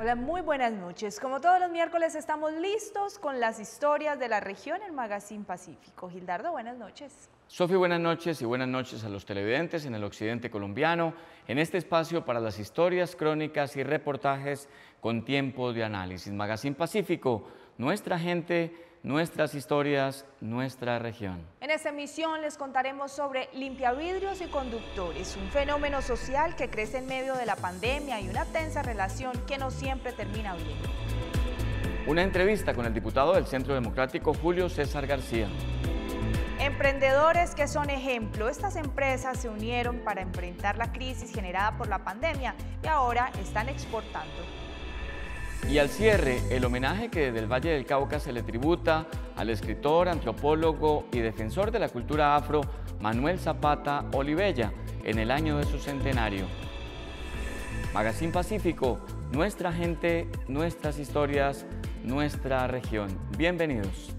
Hola, muy buenas noches. Como todos los miércoles estamos listos con las historias de la región en Magazine Pacífico. Gildardo, buenas noches. Sofi, buenas noches y buenas noches a los televidentes en el occidente colombiano, en este espacio para las historias, crónicas y reportajes con tiempo de análisis. Magazine Pacífico, nuestra gente, nuestras historias, nuestra región. En esta emisión les contaremos sobre limpiavidrios y conductores, un fenómeno social que crece en medio de la pandemia y una tensa relación que no siempre termina bien. Una entrevista con el diputado del Centro Democrático, Julio César García. Emprendedores que son ejemplo. Estas empresas se unieron para enfrentar la crisis generada por la pandemia y ahora están exportando. Y al cierre, el homenaje que desde el Valle del Cauca se le tributa al escritor, antropólogo y defensor de la cultura afro, Manuel Zapata Olivella, en el año de su centenario. Magazine Pacífico, nuestra gente, nuestras historias, nuestra región. Bienvenidos.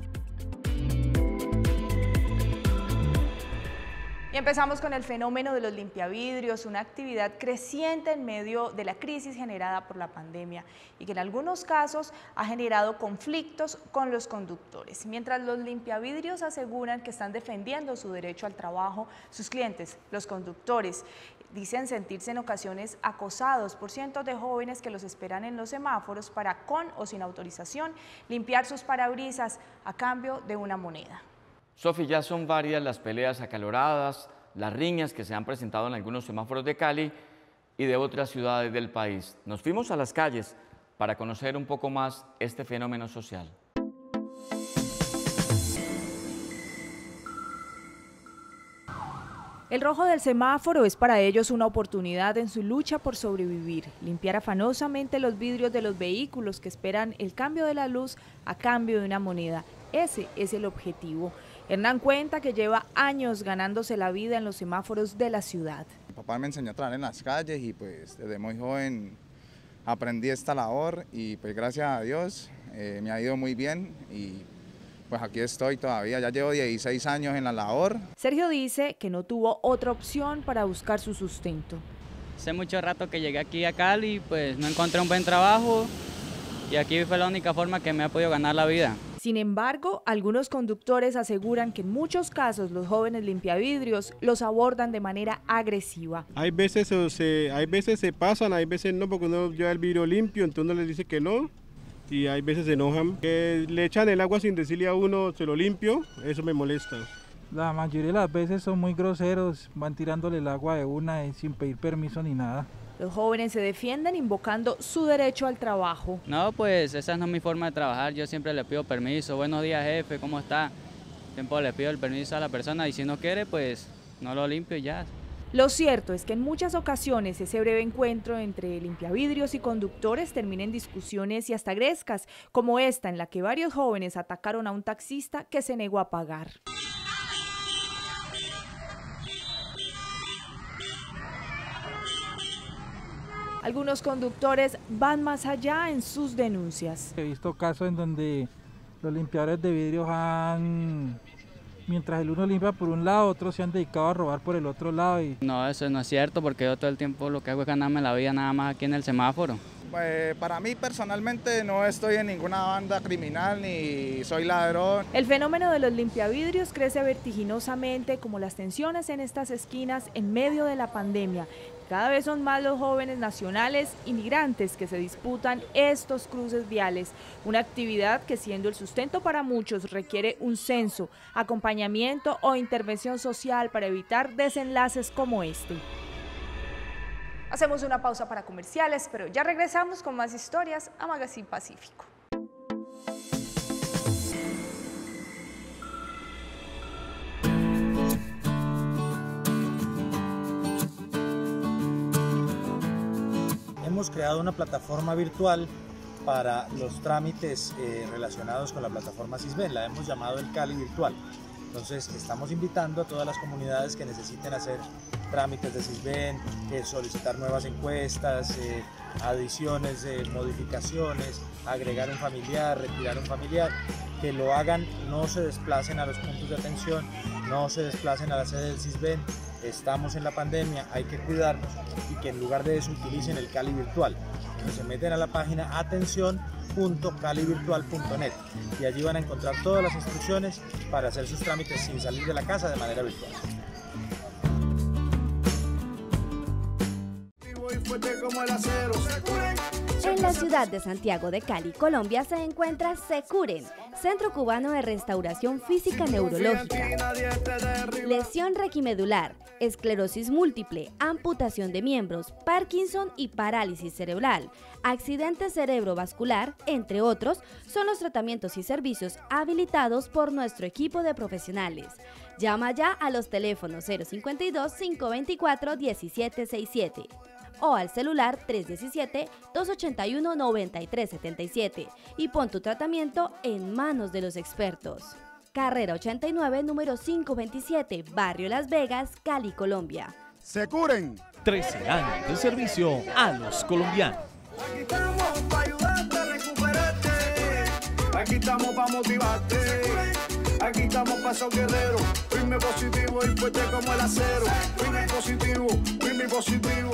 Y empezamos con el fenómeno de los limpiavidrios, una actividad creciente en medio de la crisis generada por la pandemia y que en algunos casos ha generado conflictos con los conductores. Mientras los limpiavidrios aseguran que están defendiendo su derecho al trabajo, sus clientes, los conductores, dicen sentirse en ocasiones acosados por cientos de jóvenes que los esperan en los semáforos para, con o sin autorización, limpiar sus parabrisas a cambio de una moneda. Sofi, ya son varias las peleas acaloradas, las riñas que se han presentado en algunos semáforos de Cali y de otras ciudades del país. Nos fuimos a las calles para conocer un poco más este fenómeno social. El rojo del semáforo es para ellos una oportunidad en su lucha por sobrevivir, limpiar afanosamente los vidrios de los vehículos que esperan el cambio de la luz a cambio de una moneda. Ese es el objetivo. Hernán cuenta que lleva años ganándose la vida en los semáforos de la ciudad. Mi papá me enseñó a trabajar en las calles y pues desde muy joven aprendí esta labor y pues gracias a Dios me ha ido muy bien y pues aquí estoy todavía, ya llevo 16 años en la labor. Sergio dice que no tuvo otra opción para buscar su sustento. Hace mucho rato que llegué aquí a Cali, pues no encontré un buen trabajo y aquí fue la única forma que me ha podido ganar la vida. Sin embargo, algunos conductores aseguran que en muchos casos los jóvenes limpiavidrios los abordan de manera agresiva. Hay veces se pasan, hay veces no, porque uno lleva el vidrio limpio, entonces uno les dice que no, y hay veces se enojan. Que le echan el agua sin decirle a uno, se lo limpio, eso me molesta. La mayoría de las veces son muy groseros, van tirándole el agua de una sin pedir permiso ni nada. Los jóvenes se defienden invocando su derecho al trabajo. No, pues esa no es mi forma de trabajar, yo siempre le pido permiso. Buenos días, jefe, ¿cómo está? Siempre le pido el permiso a la persona y si no quiere, pues no lo limpio y ya. Lo cierto es que en muchas ocasiones ese breve encuentro entre limpiavidrios y conductores termina en discusiones y hasta grescas, como esta en la que varios jóvenes atacaron a un taxista que se negó a pagar. Algunos conductores van más allá en sus denuncias. He visto casos en donde los limpiadores de vidrios mientras el uno limpia por un lado, otros se han dedicado a robar por el otro lado. No, eso no es cierto porque yo todo el tiempo lo que hago es ganarme la vida nada más aquí en el semáforo. Para mí personalmente no estoy en ninguna banda criminal ni soy ladrón. El fenómeno de los limpiavidrios crece vertiginosamente como las tensiones en estas esquinas en medio de la pandemia. Cada vez son más los jóvenes nacionales y migrantes que se disputan estos cruces viales, una actividad que siendo el sustento para muchos requiere un censo, acompañamiento o intervención social para evitar desenlaces como este. Hacemos una pausa para comerciales, pero ya regresamos con más historias a Magazine Pacífico. Hemos creado una plataforma virtual para los trámites relacionados con la plataforma Sisbén, la hemos llamado el Cali Virtual. Entonces estamos invitando a todas las comunidades que necesiten hacer trámites de Sisbén, solicitar nuevas encuestas, adiciones, modificaciones, agregar un familiar, retirar un familiar, que lo hagan, no se desplacen a los puntos de atención, no se desplacen a la sede del Sisbén, estamos en la pandemia, hay que cuidarnos y que en lugar de eso utilicen el Cali virtual. Entonces se meten a la página atención.calivirtual.net y allí van a encontrar todas las instrucciones para hacer sus trámites sin salir de la casa de manera virtual. En la ciudad de Santiago de Cali, Colombia, se encuentra Securen, Centro Cubano de Restauración Física Neurológica. Lesión requimedular, esclerosis múltiple, amputación de miembros, Parkinson y parálisis cerebral, accidente cerebrovascular, entre otros, son los tratamientos y servicios habilitados por nuestro equipo de profesionales. Llama ya a los teléfonos 052-524-1767. O al celular 317-281-9377 y pon tu tratamiento en manos de los expertos. Carrera 89, número 527, Barrio Las Vegas, Cali, Colombia. Securen. 13 años de servicio a los colombianos. Aquí estamos para ayudarte a recuperarte. Aquí estamos para motivarte. Aquí estamos para esos guerreros. Firme, positivo y fuerte como el acero. Firme, positivo, firme, positivo.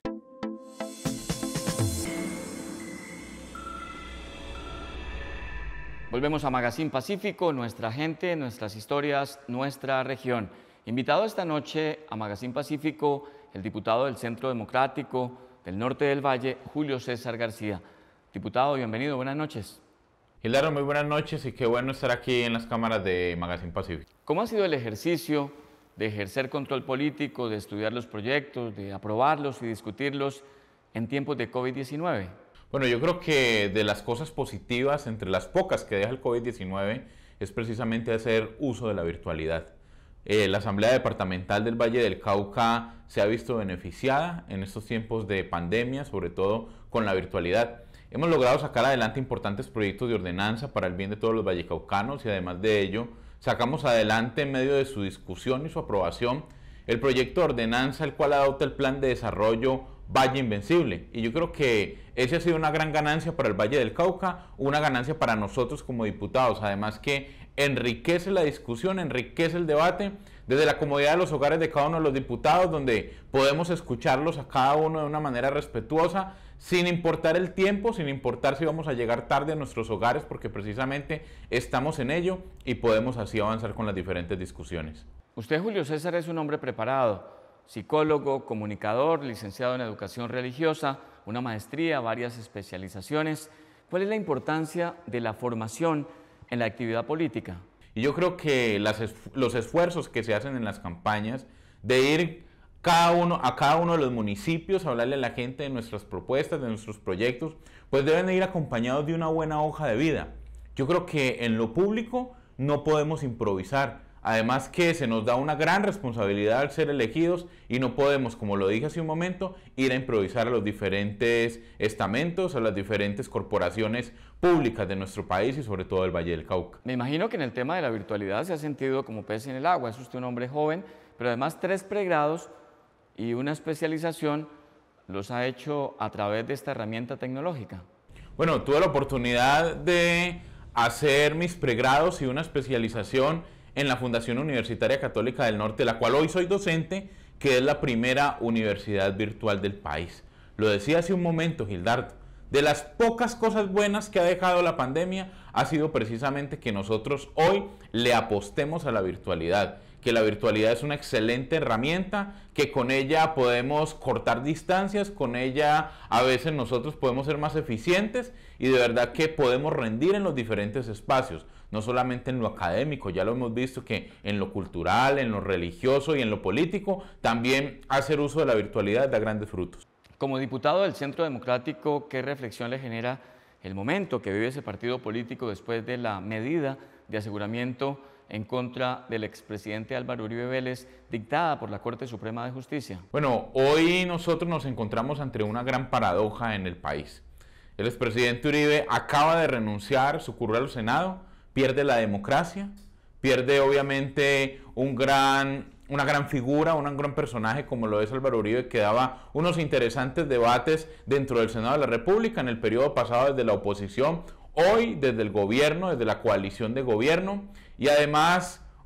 Volvemos a Magazine Pacífico, nuestra gente, nuestras historias, nuestra región. Invitado esta noche a Magazine Pacífico, el diputado del Centro Democrático del Norte del Valle, Julio César García. Diputado, bienvenido, buenas noches. Gildardo, muy buenas noches y qué bueno estar aquí en las cámaras de Magazine Pacífico. ¿Cómo ha sido el ejercicio de ejercer control político, de estudiar los proyectos, de aprobarlos y discutirlos en tiempos de COVID-19? Bueno, yo creo que de las cosas positivas, entre las pocas que deja el COVID-19, es precisamente hacer uso de la virtualidad. La Asamblea Departamental del Valle del Cauca se ha visto beneficiada en estos tiempos de pandemia, sobre todo con la virtualidad. Hemos logrado sacar adelante importantes proyectos de ordenanza para el bien de todos los vallecaucanos y además de ello, sacamos adelante en medio de su discusión y su aprobación el proyecto de ordenanza, el cual adopta el Plan de Desarrollo Valle Invencible, y yo creo que esa ha sido una gran ganancia para el Valle del Cauca, una ganancia para nosotros como diputados, además que enriquece la discusión, enriquece el debate desde la comodidad de los hogares de cada uno de los diputados, donde podemos escucharlos a cada uno de una manera respetuosa, sin importar el tiempo, sin importar si vamos a llegar tarde a nuestros hogares, porque precisamente estamos en ello y podemos así avanzar con las diferentes discusiones. Usted, Julio César, es un hombre preparado, psicólogo, comunicador, licenciado en educación religiosa, una maestría, varias especializaciones. ¿Cuál es la importancia de la formación en la actividad política? Y yo creo que los esfuerzos que se hacen en las campañas de ir a cada uno de los municipios a hablarle a la gente de nuestras propuestas, de nuestros proyectos, pues deben de ir acompañados de una buena hoja de vida. Yo creo que en lo público no podemos improvisar. Además que se nos da una gran responsabilidad al ser elegidos y no podemos, como lo dije hace un momento, ir a improvisar a los diferentes estamentos, a las diferentes corporaciones públicas de nuestro país y sobre todo del Valle del Cauca. Me imagino que en el tema de la virtualidad se ha sentido como pez en el agua. Es usted un hombre joven, pero además 3 pregrados y una especialización los ha hecho a través de esta herramienta tecnológica. Bueno, tuve la oportunidad de hacer mis pregrados y una especialización en la Fundación Universitaria Católica del Norte, la cual hoy soy docente, que es la primera universidad virtual del país. Lo decía hace un momento, Gildardo, de las pocas cosas buenas que ha dejado la pandemia ha sido precisamente que nosotros hoy le apostemos a la virtualidad, que la virtualidad es una excelente herramienta, que con ella podemos cortar distancias, con ella a veces nosotros podemos ser más eficientes y de verdad que podemos rendir en los diferentes espacios, no solamente en lo académico, ya lo hemos visto que en lo cultural, en lo religioso y en lo político, también hacer uso de la virtualidad da grandes frutos. Como diputado del Centro Democrático, ¿qué reflexión le genera el momento que vive ese partido político después de la medida de aseguramiento en contra del expresidente Álvaro Uribe Vélez dictada por la Corte Suprema de Justicia? Bueno, hoy nosotros nos encontramos ante una gran paradoja en el país. El expresidente Uribe acaba de renunciar su curul al Senado, pierde la democracia, pierde obviamente una gran figura, un gran personaje como lo es Álvaro Uribe, que daba unos interesantes debates dentro del Senado de la República en el periodo pasado desde la oposición, hoy desde el gobierno, desde la coalición de gobierno, y además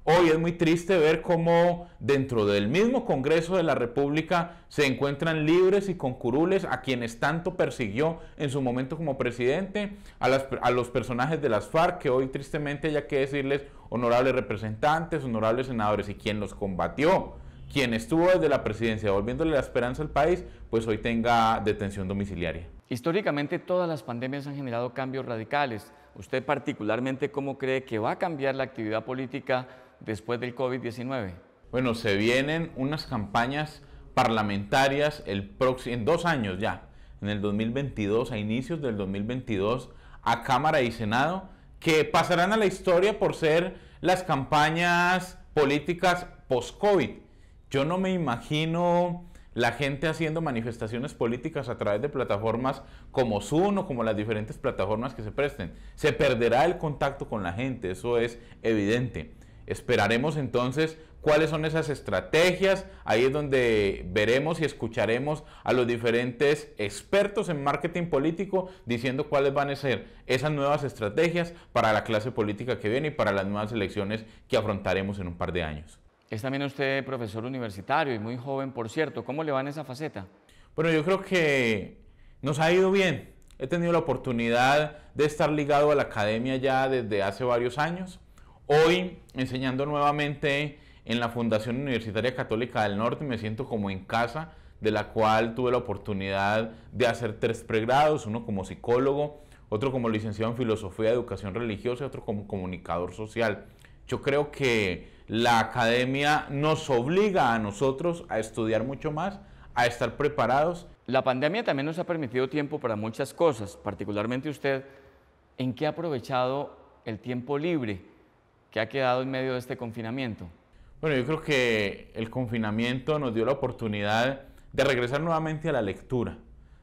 Hoy es muy triste ver cómo dentro del mismo Congreso de la República se encuentran libres y con curules a quienes tanto persiguió en su momento como presidente, a los personajes de las FARC, que hoy tristemente hay que decirles honorables representantes, honorables senadores, y quien los combatió, quien estuvo desde la presidencia devolviéndole la esperanza al país, pues hoy tenga detención domiciliaria. Históricamente todas las pandemias han generado cambios radicales. ¿Usted particularmente cómo cree que va a cambiar la actividad política después del COVID-19? Bueno, se vienen unas campañas parlamentarias en 2 años ya, en el 2022, a inicios del 2022, a Cámara y Senado, que pasarán a la historia por ser las campañas políticas post-COVID. Yo no me imagino la gente haciendo manifestaciones políticas a través de plataformas como Zoom o como las diferentes plataformas que se presten. Se perderá el contacto con la gente, eso es evidente. Esperaremos entonces cuáles son esas estrategias. Ahí es donde veremos y escucharemos a los diferentes expertos en marketing político diciendo cuáles van a ser esas nuevas estrategias para la clase política que viene y para las nuevas elecciones que afrontaremos en un par de años. Es también usted profesor universitario y muy joven, por cierto. ¿Cómo le va en esa faceta? Bueno, yo creo que nos ha ido bien. He tenido la oportunidad de estar ligado a la academia ya desde hace varios años. Hoy, enseñando nuevamente en la Fundación Universitaria Católica del Norte, me siento como en casa, de la cual tuve la oportunidad de hacer 3 pregrados, uno como psicólogo, otro como licenciado en Filosofía y Educación Religiosa y otro como comunicador social. Yo creo que la academia nos obliga a nosotros a estudiar mucho más, a estar preparados. La pandemia también nos ha permitido tiempo para muchas cosas, particularmente usted. ¿En qué ha aprovechado el tiempo libre que ha quedado en medio de este confinamiento? Bueno, yo creo que el confinamiento nos dio la oportunidad de regresar nuevamente a la lectura,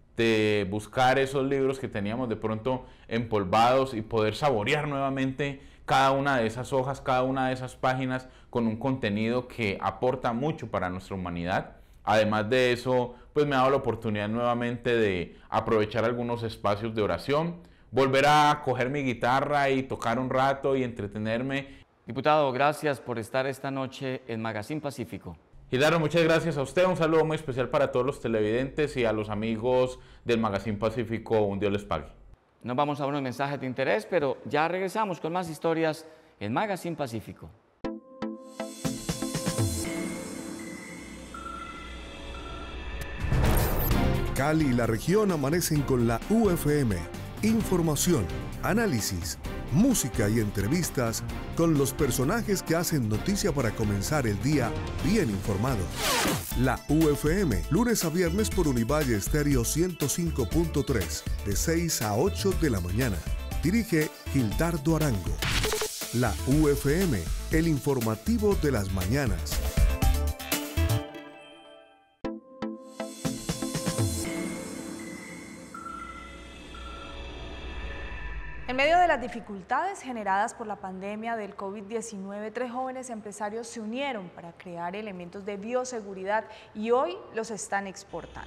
de buscar esos libros que teníamos de pronto empolvados y poder saborear nuevamente cada una de esas hojas, cada una de esas páginas con un contenido que aporta mucho para nuestra humanidad. Además de eso, pues me ha dado la oportunidad nuevamente de aprovechar algunos espacios de oración, volver a coger mi guitarra y tocar un rato y entretenerme. Diputado, gracias por estar esta noche en Magazine Pacífico. Gildardo, muchas gracias a usted. Un saludo muy especial para todos los televidentes y a los amigos del Magazine Pacífico. Un Dios les pague. Nos vamos a unos mensajes de interés, pero ya regresamos con más historias en Magazine Pacífico. Cali y la región amanecen con la UFM. Información, análisis, música y entrevistas con los personajes que hacen noticia para comenzar el día bien informado. La UFM, lunes a viernes por Univalle Estéreo 105.3, de 6 a 8 de la mañana. Dirige Gildardo Arango. La UFM, el informativo de las mañanas. En medio de las dificultades generadas por la pandemia del COVID-19, 3 jóvenes empresarios se unieron para crear elementos de bioseguridad y hoy los están exportando.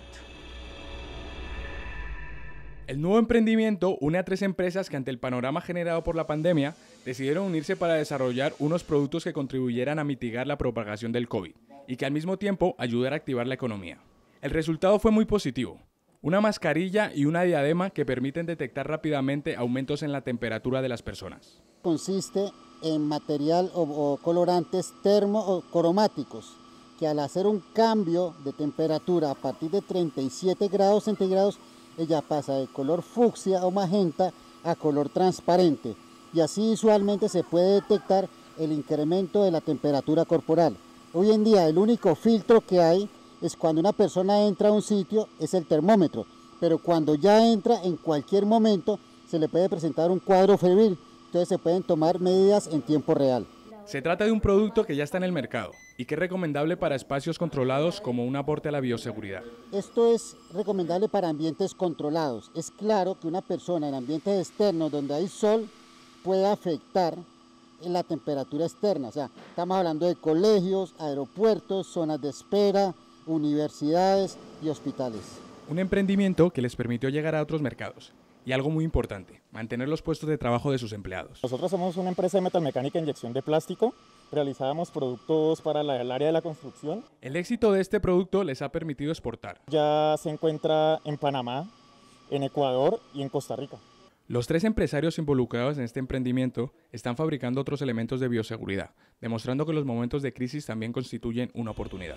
El nuevo emprendimiento une a 3 empresas que ante el panorama generado por la pandemia decidieron unirse para desarrollar unos productos que contribuyeran a mitigar la propagación del COVID y que al mismo tiempo ayudara a activar la economía. El resultado fue muy positivo. Una mascarilla y una diadema que permiten detectar rápidamente aumentos en la temperatura de las personas. Consiste en material o colorantes termocromáticos que al hacer un cambio de temperatura a partir de 37 grados centígrados, ella pasa de color fucsia o magenta a color transparente y así visualmente se puede detectar el incremento de la temperatura corporal. Hoy en día el único filtro que hay es cuando una persona entra a un sitio, es el termómetro, pero cuando ya entra en cualquier momento se le puede presentar un cuadro febril, entonces se pueden tomar medidas en tiempo real. Se trata de un producto que ya está en el mercado y que es recomendable para espacios controlados como un aporte a la bioseguridad. Esto es recomendable para ambientes controlados. Es claro que una persona en ambientes externos donde hay sol puede afectar en la temperatura externa, o sea, estamos hablando de colegios, aeropuertos, zonas de espera, universidades y hospitales. Un emprendimiento que les permitió llegar a otros mercados y algo muy importante, mantener los puestos de trabajo de sus empleados. Nosotros somos una empresa de metalmecánica e inyección de plástico, realizábamos productos para el área de la construcción. El éxito de este producto les ha permitido exportar. Ya se encuentra en Panamá, en Ecuador y en Costa Rica. Los 3 empresarios involucrados en este emprendimiento están fabricando otros elementos de bioseguridad, demostrando que los momentos de crisis también constituyen una oportunidad.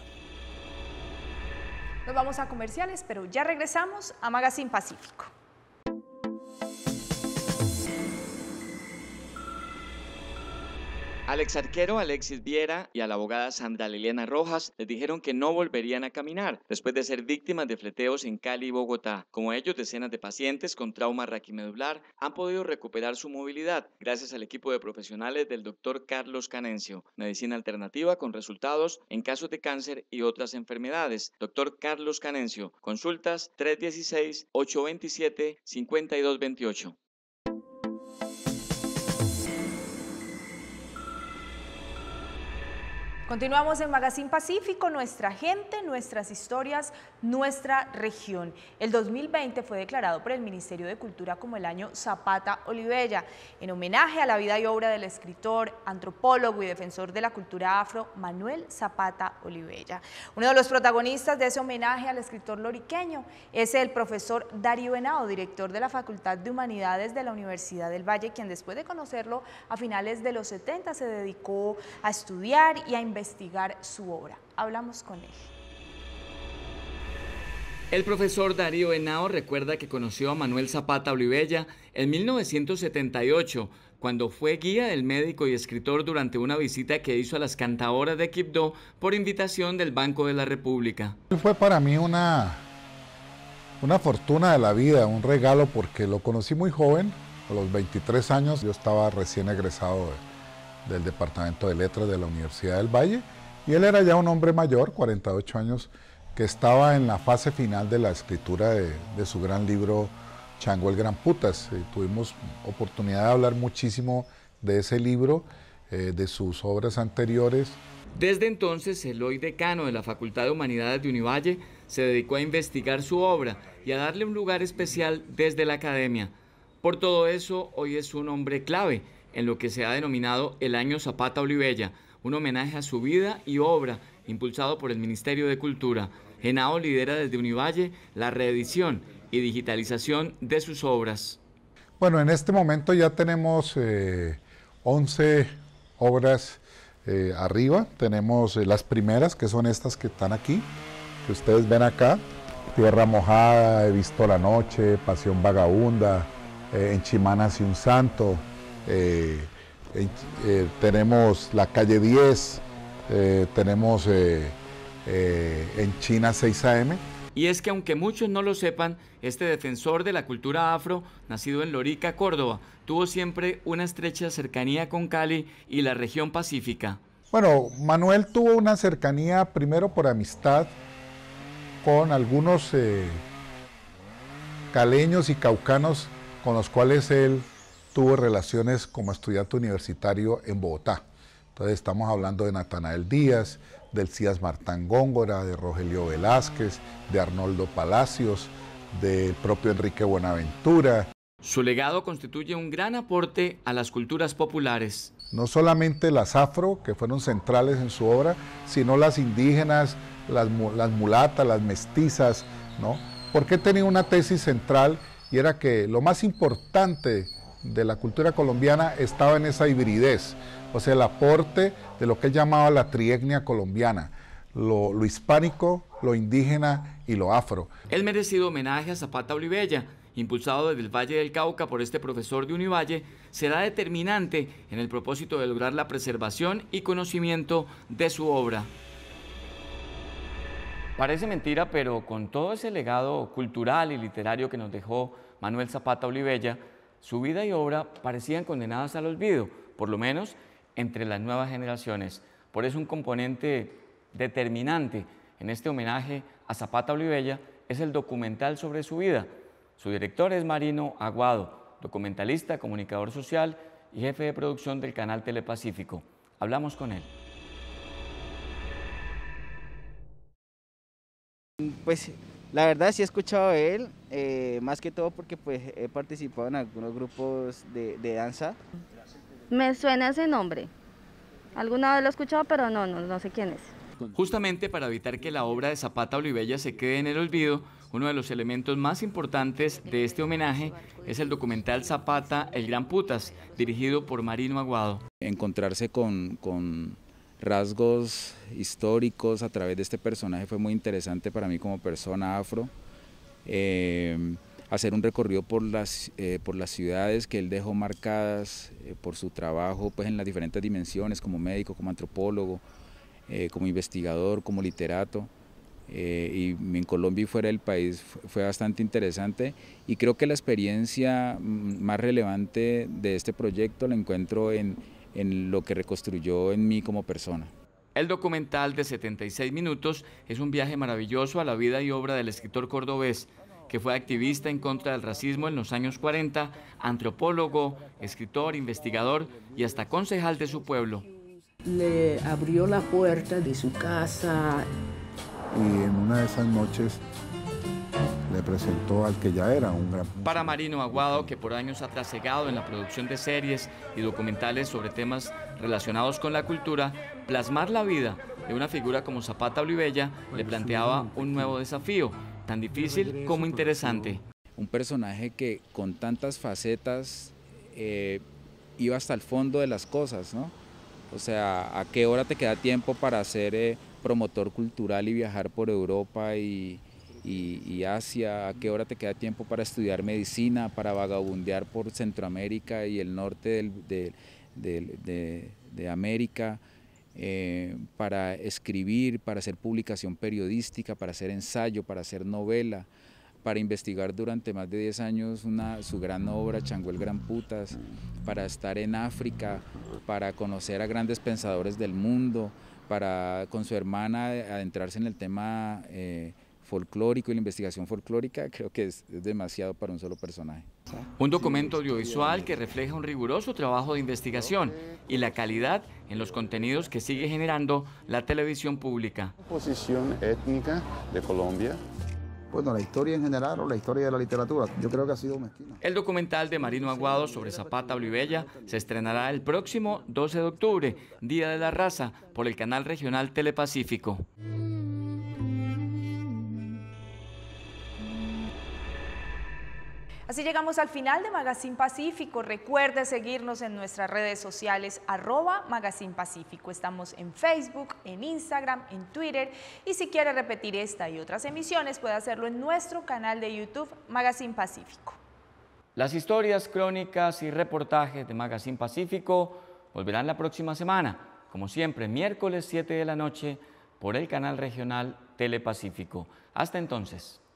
Nos vamos a comerciales, pero ya regresamos a Magazine Pacífico. Al exarquero Alexis Viera y a la abogada Sandra Liliana Rojas les dijeron que no volverían a caminar después de ser víctimas de fleteos en Cali y Bogotá. Como ellos, decenas de pacientes con trauma raquimedular han podido recuperar su movilidad gracias al equipo de profesionales del Dr. Carlos Canencio, medicina alternativa con resultados en casos de cáncer y otras enfermedades. Dr. Carlos Canencio, consultas 316-827-5228. Continuamos en Magazine Pacífico, nuestra gente, nuestras historias, nuestra región. El 2020 fue declarado por el Ministerio de Cultura como el año Zapata Olivella, en homenaje a la vida y obra del escritor, antropólogo y defensor de la cultura afro, Manuel Zapata Olivella. Uno de los protagonistas de ese homenaje al escritor loriqueño es el profesor Darío Henao, director de la Facultad de Humanidades de la Universidad del Valle, quien después de conocerlo a finales de los 70 se dedicó a estudiar y a investigar su obra. Hablamos con él. El profesor Darío Henao recuerda que conoció a Manuel Zapata Olivella en 1978, cuando fue guía del médico y escritor durante una visita que hizo a las cantaoras de Quibdó por invitación del Banco de la República. Fue para mí una fortuna de la vida, un regalo, porque lo conocí muy joven, a los 23 años. Yo estaba recién egresado del Departamento de Letras de la Universidad del Valle, y él era ya un hombre mayor, 48 años, que estaba en la fase final de la escritura de su gran libro Chango el Gran Putas. Tuvimos oportunidad de hablar muchísimo de ese libro, de sus obras anteriores. Desde entonces, el hoy decano de la Facultad de Humanidades de Univalle se dedicó a investigar su obra y a darle un lugar especial desde la academia. Por todo eso, hoy es un hombre clave en lo que se ha denominado el Año Zapata Olivella, un homenaje a su vida y obra impulsado por el Ministerio de Cultura. Henao lidera desde Univalle la reedición y digitalización de sus obras. Bueno, en este momento ya tenemos 11 obras arriba. Tenemos las primeras, que son estas que están aquí, que ustedes ven acá: Tierra Mojada, He Visto la Noche, Pasión Vagabunda, En Chimá Nació un Santo. Tenemos La Calle 10, tenemos En China 6 AM. Y es que aunque muchos no lo sepan, este defensor de la cultura afro, nacido en Lorica, Córdoba, tuvo siempre una estrecha cercanía con Cali y la región pacífica. Bueno, Manuel tuvo una cercanía primero por amistad con algunos caleños y caucanos con los cuales él tuvo relaciones como estudiante universitario en Bogotá. Entonces estamos hablando de Natanael Díaz, del Cías Martán Góngora, de Rogelio Velázquez, de Arnoldo Palacios, del propio Enrique Buenaventura. Su legado constituye un gran aporte a las culturas populares. No solamente las afro, que fueron centrales en su obra, sino las indígenas, las mulatas, las mestizas, ¿no? Porque tenía una tesis central, y era que lo más importante de la cultura colombiana estaba en esa hibridez, o sea, el aporte de lo que él llamaba la trietnia colombiana, lo hispánico, lo indígena y lo afro. El merecido homenaje a Zapata Olivella, impulsado desde el Valle del Cauca por este profesor de Univalle, será determinante en el propósito de lograr la preservación y conocimiento de su obra. Parece mentira, pero con todo ese legado cultural y literario que nos dejó Manuel Zapata Olivella, su vida y obra parecían condenadas al olvido, por lo menos entre las nuevas generaciones. Por eso un componente determinante en este homenaje a Zapata Olivella es el documental sobre su vida. Su director es Marino Aguado, documentalista, comunicador social y jefe de producción del canal Telepacífico. Hablamos con él. Pues la verdad sí he escuchado de él, más que todo porque pues he participado en algunos grupos de danza. Me suena ese nombre. Alguna vez lo he escuchado, pero no sé quién es. Justamente para evitar que la obra de Zapata Olivella se quede en el olvido, uno de los elementos más importantes de este homenaje es el documental Zapata, el Gran Putas, dirigido por Marino Aguado. Encontrarse con rasgos históricos a través de este personaje fue muy interesante para mí como persona afro. Hacer un recorrido por las ciudades que él dejó marcadas por su trabajo pues, en las diferentes dimensiones, como médico, como antropólogo, como investigador, como literato, y en Colombia y fuera del país fue bastante interesante, y creo que la experiencia más relevante de este proyecto la encuentro en lo que reconstruyó en mí como persona. El documental de 76 minutos es un viaje maravilloso a la vida y obra del escritor cordobés, que fue activista en contra del racismo en los años 40, antropólogo, escritor, investigador y hasta concejal de su pueblo. Le abrió la puerta de su casa. Y en una de esas noches le presentó al que ya era un gran... Para Marino Aguado, que por años ha trasegado en la producción de series y documentales sobre temas relacionados con la cultura, plasmar la vida de una figura como Zapata Olivella le planteaba un nuevo desafío, tan difícil como interesante. Un personaje que con tantas facetas iba hasta el fondo de las cosas, ¿no? O sea, ¿a qué hora te queda tiempo para ser promotor cultural y viajar por Europa y Asia? ¿A qué hora te queda tiempo para estudiar medicina, para vagabundear por Centroamérica y el norte de América? Para escribir, para hacer publicación periodística, para hacer ensayo, para hacer novela, para investigar durante más de 10 años su gran obra, Chango el Gran Putas, para estar en África, para conocer a grandes pensadores del mundo, para con su hermana adentrarse en el tema folclórico y la investigación folclórica. Creo que es demasiado para un solo personaje. Un documento audiovisual que refleja un riguroso trabajo de investigación y la calidad en los contenidos que sigue generando la televisión pública. Posición étnica de Colombia. Bueno, la historia en general o la historia de la literatura, yo creo que ha sido mezquina. El documental de Marino Aguado sobre Zapata Olivella se estrenará el próximo 12 de octubre, Día de la Raza, por el canal regional Telepacífico. Así llegamos al final de Magazine Pacífico. Recuerde seguirnos en nuestras redes sociales @Magazine Pacífico. Estamos en Facebook, en Instagram, en Twitter, y si quiere repetir esta y otras emisiones puede hacerlo en nuestro canal de YouTube Magazine Pacífico. Las historias, crónicas y reportajes de Magazine Pacífico volverán la próxima semana, como siempre, miércoles 7 de la noche por el canal regional Telepacífico. Hasta entonces.